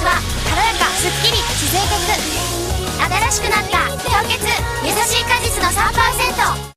は軽やかすっきり続いていく。新しくなった氷結優しい果実の 3%。